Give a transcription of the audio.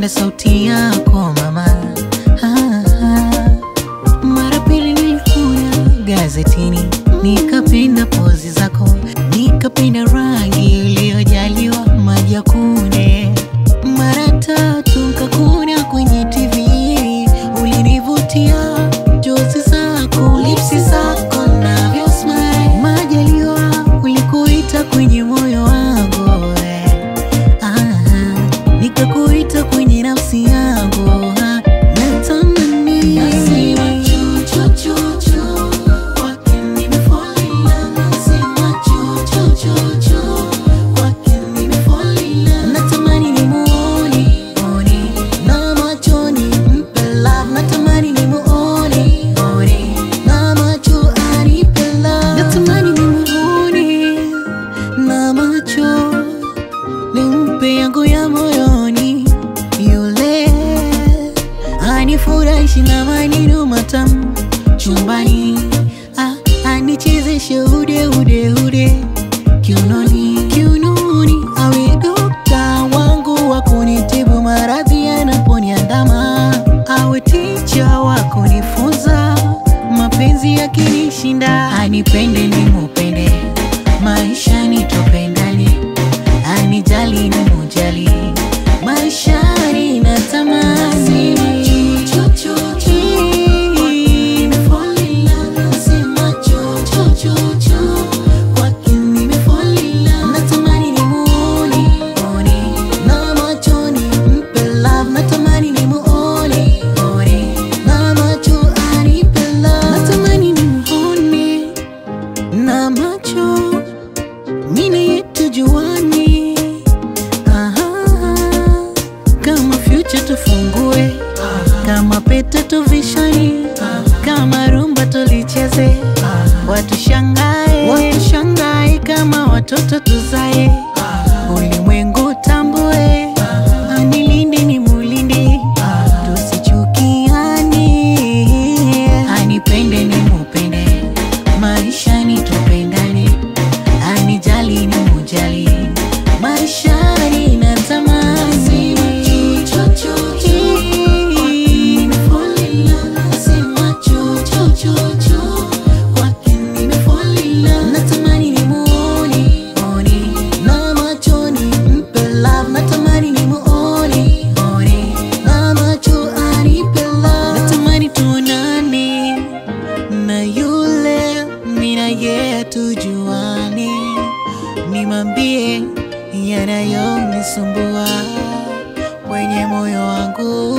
nikapenda sauti yako mama. Mara pili nilikuja gazetini, nikapenda pozi zako, nikapenda rangi uliyojaliwa maji ya kunde. Mara tatu nikakuna kwenye TV, ulinivutia jozi zako, lipsi zako na your smile. Majaliwa ulikuita kwenye moyo wangu, nikakuita kwenye nafsi yangu. Natamani nasema ChuChuChu, kwake nimefall in love. Nasema ChuChuChu, kwake nimefall in love. Natamani nimuone na machoni, mpe love. Natamani nimuone na macho anipe love. Natamani nimuone na macho, nimpe yangu ya moyoni. Yule anifurahishi na maneno matamu chumbani, anichezeshe ude kiunoni. Awe dokta wangu wa kunitibu maradhi yanaponiandama, awe teacher wa kunifunza mapenzi yakinishinda. Anipende nimupende, maisha nitupendane, anijali nimujali, maisha ninatamani. ChuChuChu, kwake nimefall in love. Nasema ChuChuChu, kwake nimefall in love. Natamani nimuone na machoni, mpe love. Natamani nimuone na macho anipe love. Natamani nimuone na macho, mina yetu juani. Kama future tufungue, kama pete tuvishani, kama rumba tulicheze, watu shangae, kama watoto tuzae, ulimwengu tambue, anilinde nimulinde, tusichukiane. Anipende nimupende, maisha nitupendane, anijali nimujali, maisha ninatamani. Tujuane, nimambie yanayonisumbua kwenye moyo wangu.